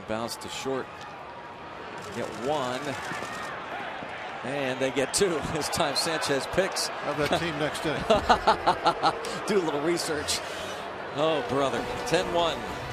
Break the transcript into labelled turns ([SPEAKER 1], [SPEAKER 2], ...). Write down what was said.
[SPEAKER 1] bounce to short. Get one. And they get two. This time Sanchez picks.
[SPEAKER 2] Have that team next inning.
[SPEAKER 1] Do a little research. Oh, brother. 10-1.